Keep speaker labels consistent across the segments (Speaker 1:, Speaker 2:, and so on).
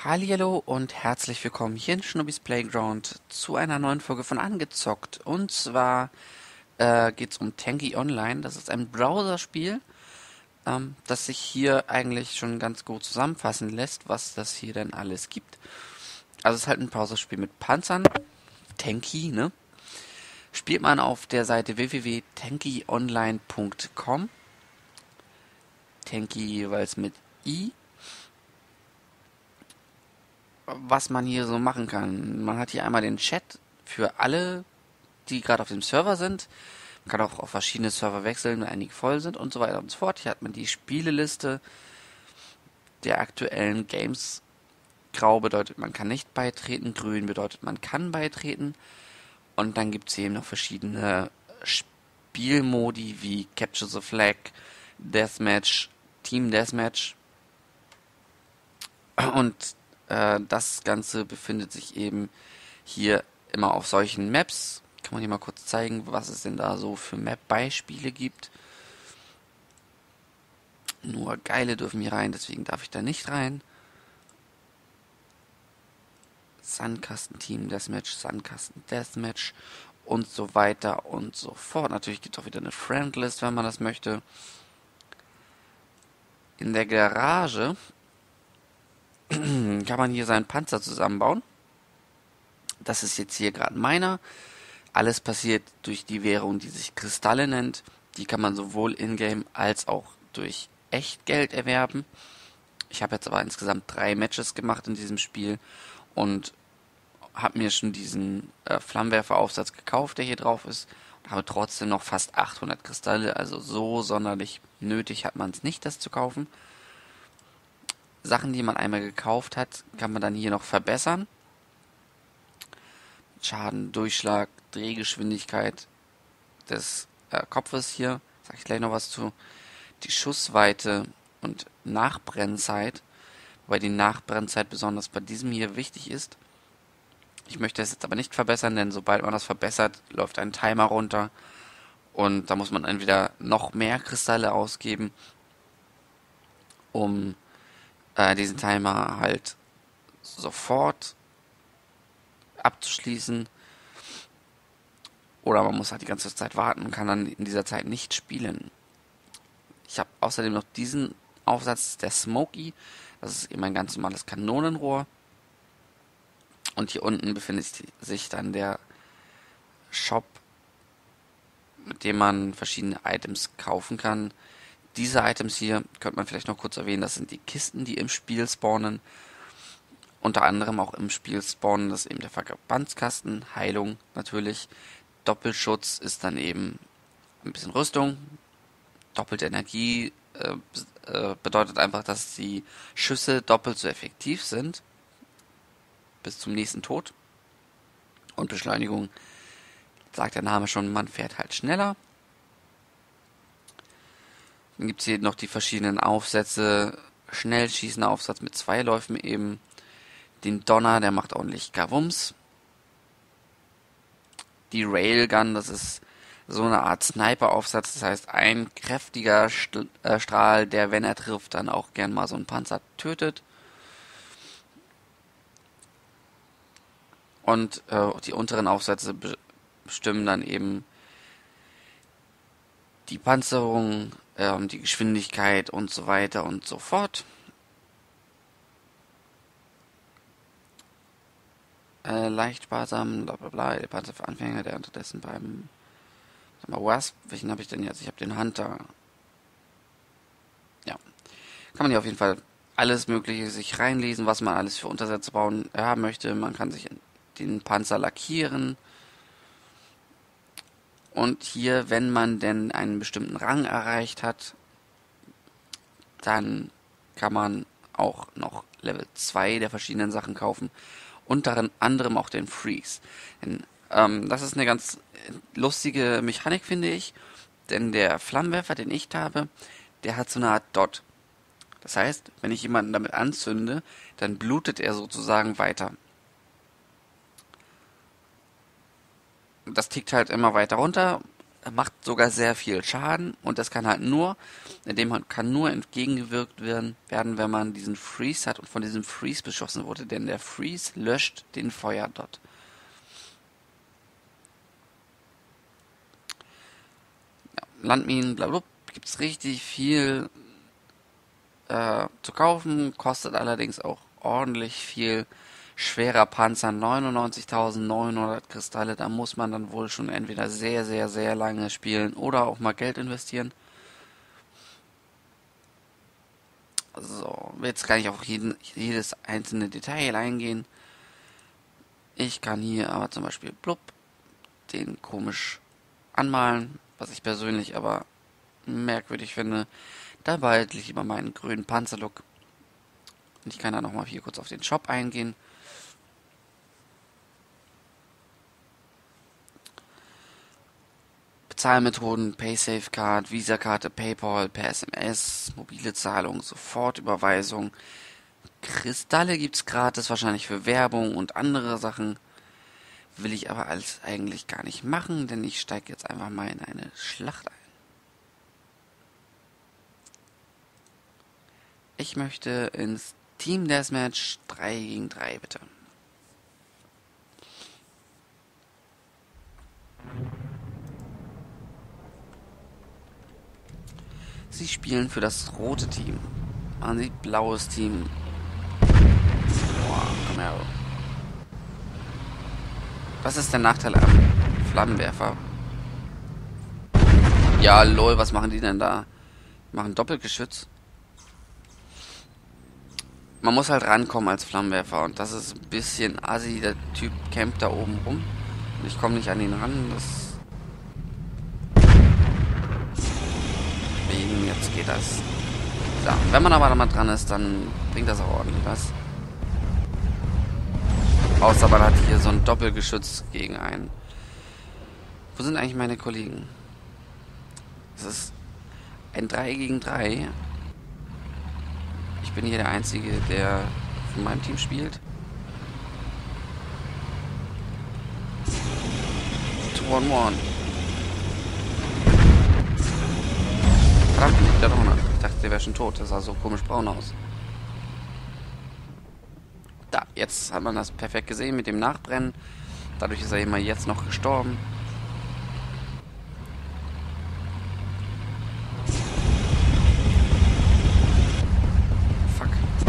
Speaker 1: Hallihallo und herzlich willkommen hier in Schnubbis Playground zu einer neuen Folge von Angezockt. Und zwar geht es um Tanky Online. Das ist ein Browserspiel, das sich hier eigentlich schon ganz gut zusammenfassen lässt, was das hier denn alles gibt. Also es ist halt ein Browserspiel mit Panzern, Tanky, ne? Spielt man auf der Seite www.tankyonline.com. Tanky jeweils mit I. Was man hier so machen kann. Man hat hier einmal den Chat für alle, die gerade auf dem Server sind. Man kann auch auf verschiedene Server wechseln, wenn einige voll sind und so weiter und so fort. Hier hat man die Spieleliste der aktuellen Games. Grau bedeutet, man kann nicht beitreten. Grün bedeutet, man kann beitreten. Und dann gibt es eben noch verschiedene Spielmodi wie Capture the Flag, Deathmatch, Team Deathmatch. Und das Ganze befindet sich eben hier immer auf solchen Maps. Kann man hier mal kurz zeigen, was es denn da so für Map-Beispiele gibt. Nur geile dürfen hier rein, deswegen darf ich da nicht rein. Sandkasten Team Deathmatch, Sandkasten Deathmatch und so weiter und so fort. Natürlich gibt es auch wieder eine Friendlist, wenn man das möchte. In der Garage kann man hier seinen Panzer zusammenbauen. Das ist jetzt hier gerade meiner. Alles passiert durch die Währung, die sich Kristalle nennt. Die kann man sowohl in-game als auch durch Echtgeld erwerben. Ich habe jetzt aber insgesamt 3 Matches gemacht in diesem Spiel und habe mir schon diesen Flammenwerferaufsatz gekauft, der hier drauf ist. Und habe trotzdem noch fast 800 Kristalle. Also so sonderlich nötig hat man es nicht, das zu kaufen. Sachen, die man einmal gekauft hat, kann man dann hier noch verbessern. Schaden, Durchschlag, Drehgeschwindigkeit des Kopfes hier, sage ich gleich noch was zu. Die Schussweite und Nachbrennzeit, wobei die Nachbrennzeit besonders bei diesem hier wichtig ist. Ich möchte es jetzt aber nicht verbessern, denn sobald man das verbessert, läuft ein Timer runter und da muss man entweder noch mehr Kristalle ausgeben, um diesen Timer halt sofort abzuschließen, oder man muss halt die ganze Zeit warten und kann dann in dieser Zeit nicht spielen. Ich habe außerdem noch diesen Aufsatz, der Smoky. Das ist eben ein ganz normales Kanonenrohr. Und hier unten befindet sich dann der Shop, mit dem man verschiedene Items kaufen kann. Diese Items hier könnte man vielleicht noch kurz erwähnen. Das sind die Kisten, die im Spiel spawnen. Unter anderem auch im Spiel spawnen, das ist eben der Verbandskasten, Heilung natürlich. Doppelschutz ist dann eben ein bisschen Rüstung. Doppelte Energie bedeutet einfach, dass die Schüsse doppelt so effektiv sind. Bis zum nächsten Tod. Und Beschleunigung, sagt der Name schon, man fährt halt schneller. Dann gibt es hier noch die verschiedenen Aufsätze. Schnellschießender Aufsatz mit 2 Läufen eben. Den Donner, der macht ordentlich Kavums. Die Railgun, das ist so eine Art Sniper-Aufsatz. Das heißt, ein kräftiger Strahl, der, wenn er trifft, dann auch gern mal so einen Panzer tötet. Und die unteren Aufsätze bestimmen dann eben die Panzerung, die Geschwindigkeit und so weiter und so fort. Leicht sparsam, bla bla bla, der Panzer für Anfänger, der unterdessen beim Wasp, welchen habe ich denn jetzt? Ich habe den Hunter. Ja, kann man hier auf jeden Fall alles Mögliche sich reinlesen, was man alles für Untersätze bauen haben möchte. Man kann sich den Panzer lackieren. Und hier, wenn man denn einen bestimmten Rang erreicht hat, dann kann man auch noch Level 2 der verschiedenen Sachen kaufen. Unter anderem auch den Freeze. Denn, das ist eine ganz lustige Mechanik, finde ich. Denn der Flammenwerfer, den ich habe, der hat so eine Art Dot. Das heißt, wenn ich jemanden damit anzünde, dann blutet er sozusagen weiter. Das tickt halt immer weiter runter Er macht sogar sehr viel Schaden und das kann halt nur, kann nur entgegengewirkt werden, wenn man diesen Freeze hat und von diesem Freeze beschossen wurde, denn der Freeze löscht den Feuerdot. Ja, Landminen, blablabla, gibt es richtig viel zu kaufen, kostet allerdings auch ordentlich viel. Schwerer Panzer, 99.900 Kristalle, da muss man dann wohl schon entweder sehr, sehr, sehr lange spielen oder auch mal Geld investieren. So, jetzt kann ich auf jedes einzelne Detail eingehen. Ich kann hier aber zum Beispiel blub, den komisch anmalen, was ich persönlich aber merkwürdig finde. Da behalte ich immer meinen grünen Panzerlook. Und ich kann da nochmal hier kurz auf den Shop eingehen. Bezahlmethoden, PaySafeCard, Visa-Karte, PayPal, per SMS, mobile Zahlung, Sofortüberweisung. Kristalle gibt's gratis, wahrscheinlich für Werbung und andere Sachen. Will ich aber alles eigentlich gar nicht machen, denn ich steige jetzt einfach mal in eine Schlacht ein. Ich möchte ins Team Deathmatch 3 gegen 3, bitte. Sie spielen für das rote Team. Man sieht blaues Team. Boah, komm her. Was ist der Nachteil am Flammenwerfer? Ja, lol, was machen die denn da? Machen Doppelgeschütz. Man muss halt rankommen als Flammenwerfer und das ist ein bisschen assi. Der Typ campt da oben rum und ich komme nicht an ihn ran. Deswegen, jetzt geht das. So, wenn man aber da mal dran ist, dann bringt das auch ordentlich was. Außer man hat hier so ein Doppelgeschütz gegen einen. Wo sind eigentlich meine Kollegen? Es ist ein 3 gegen 3. Ich bin hier der Einzige, der von meinem Team spielt. 2-on-1. Verdammt, liegt da drunter. Ich dachte, der wäre schon tot. Das sah so komisch braun aus. Da, jetzt hat man das perfekt gesehen mit dem Nachbrennen. Dadurch ist er immer jetzt noch gestorben. Fuck.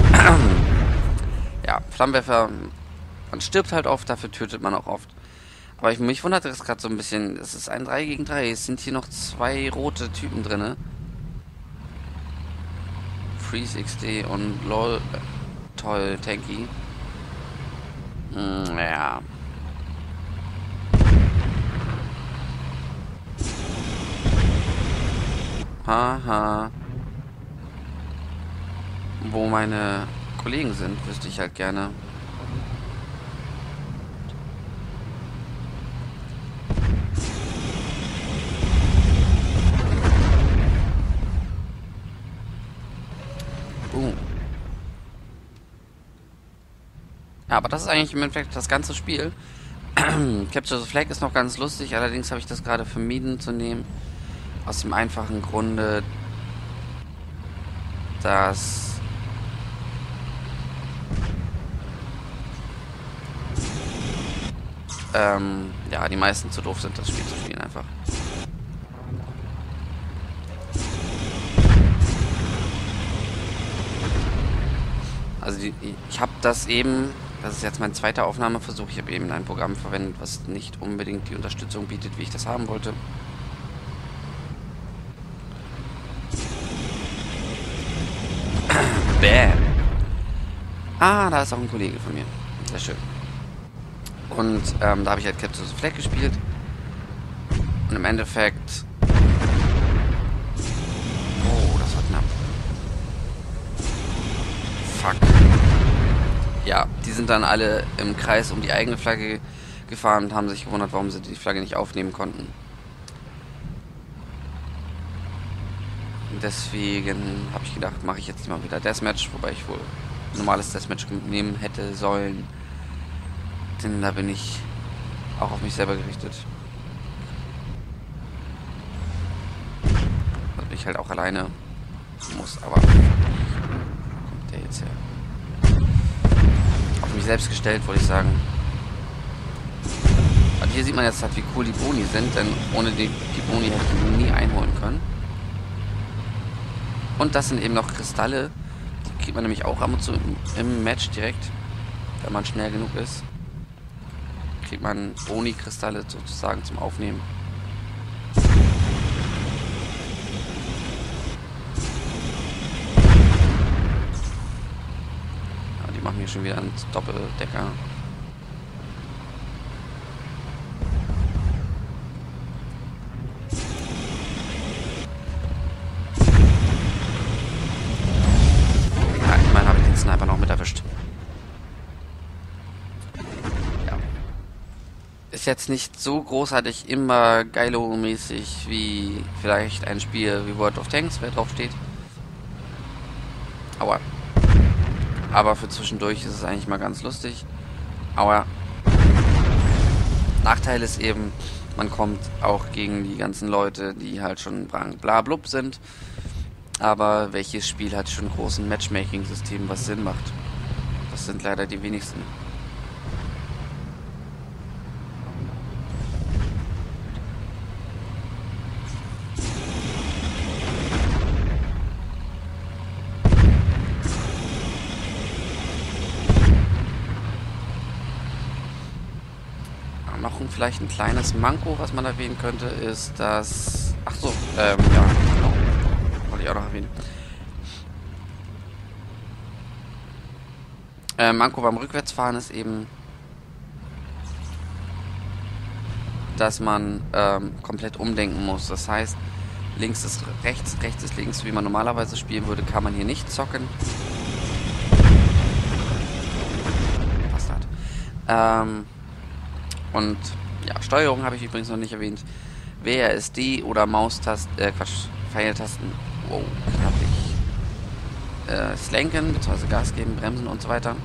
Speaker 1: Ja, Flammenwerfer, man stirbt halt oft, dafür tötet man auch oft. Aber mich wundert das gerade so ein bisschen. Es ist ein 3 gegen 3. Es sind hier noch 2 rote Typen drinne. Freeze XD und LOL. Toll, Tanky. Ja. Haha. Wo meine Kollegen sind, wüsste ich halt gerne. Ja, aber das ist eigentlich im Endeffekt das ganze Spiel. Capture the Flag ist noch ganz lustig, allerdings habe ich das gerade vermieden zu nehmen. Aus dem einfachen Grunde, dass ja, die meisten zu doof sind, das Spiel zu spielen einfach. Also ich habe das eben, das ist jetzt mein zweiter Aufnahmeversuch, ich habe eben ein Programm verwendet, was nicht unbedingt die Unterstützung bietet, wie ich das haben wollte. Bäm. Ah, da ist auch ein Kollege von mir. Sehr schön. Und da habe ich halt Capture the Flag gespielt. Und im Endeffekt... Oh, das war knapp. Fuck. Ja, die sind dann alle im Kreis um die eigene Flagge gefahren und haben sich gewundert, warum sie die Flagge nicht aufnehmen konnten. Deswegen habe ich gedacht, mache ich jetzt mal wieder Deathmatch, wobei ich wohl ein normales Deathmatch nehmen hätte sollen. Denn da bin ich auch auf mich selber gerichtet. ich halt auch alleine muss. Aber kommt der jetzt her? Auf mich selbst gestellt, wollte ich sagen. Und hier sieht man jetzt halt, wie cool die Boni sind, denn ohne die Boni hätte ich ihn nie einholen können. Und das sind eben noch Kristalle. Die kriegt man nämlich auch ab und zu im Match direkt, wenn man schnell genug ist. Kriegt man Boni-Kristalle sozusagen zum Aufnehmen. Ja, die machen hier schon wieder einen Doppeldecker. Sniper noch mit erwischt. Ja. Ist jetzt nicht so großartig immer Geilo-mäßig wie vielleicht ein Spiel wie World of Tanks, wer drauf steht. Aua. Aber für zwischendurch ist es eigentlich mal ganz lustig. Aua. Nachteil ist eben, man kommt auch gegen die ganzen Leute, die halt schon blablub sind. Aber welches Spiel hat schon großen Matchmaking-System, was Sinn macht? Das sind leider die wenigsten. Noch vielleicht ein kleines Manko, was man erwähnen könnte, ist das... Ach so, ja, genau. Wollte ich auch noch erwähnen. Manko beim Rückwärtsfahren ist eben, dass man komplett umdenken muss. Das heißt, links ist rechts, rechts ist links, wie man normalerweise spielen würde, kann man hier nicht zocken. Bastard. Und ja, Steuerung habe ich übrigens noch nicht erwähnt. WASD oder Maustasten, Pfeiltasten. Wow, knapp ich. Das Lenken, bzw. Gas geben, Bremsen und so weiter.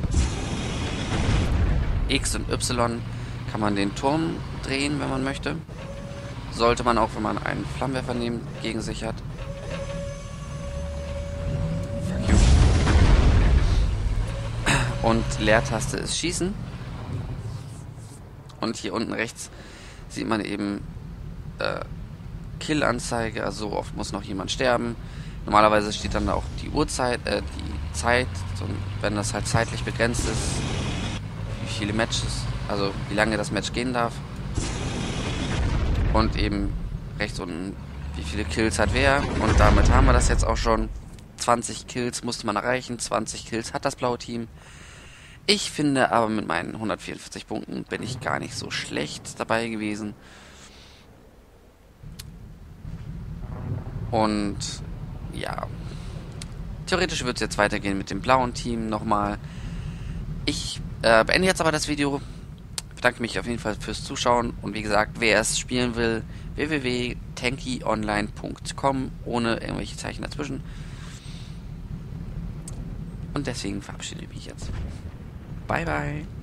Speaker 1: X und Y kann man den Turm drehen, wenn man möchte. Sollte man auch, wenn man einen Flammenwerfer gegen sich hat. Fuck you. Und Leertaste ist Schießen. Und hier unten rechts sieht man eben Kill-Anzeige, also so oft muss noch jemand sterben. Normalerweise steht dann auch die Uhrzeit, die Zeit, wenn das halt zeitlich begrenzt ist, wie viele Matches, also wie lange das Match gehen darf. Und eben rechts unten, wie viele Kills hat wer. Und damit haben wir das jetzt auch schon. 20 Kills musste man erreichen, 20 Kills hat das blaue Team. Ich finde aber mit meinen 144 Punkten bin ich gar nicht so schlecht dabei gewesen. Und ja, theoretisch wird es jetzt weitergehen mit dem blauen Team nochmal. Ich beende jetzt aber das Video. Bedanke mich auf jeden Fall fürs Zuschauen. Und wie gesagt, wer es spielen will, www.tankyonline.com, ohne irgendwelche Zeichen dazwischen. Und deswegen verabschiede ich mich jetzt. Bye, bye.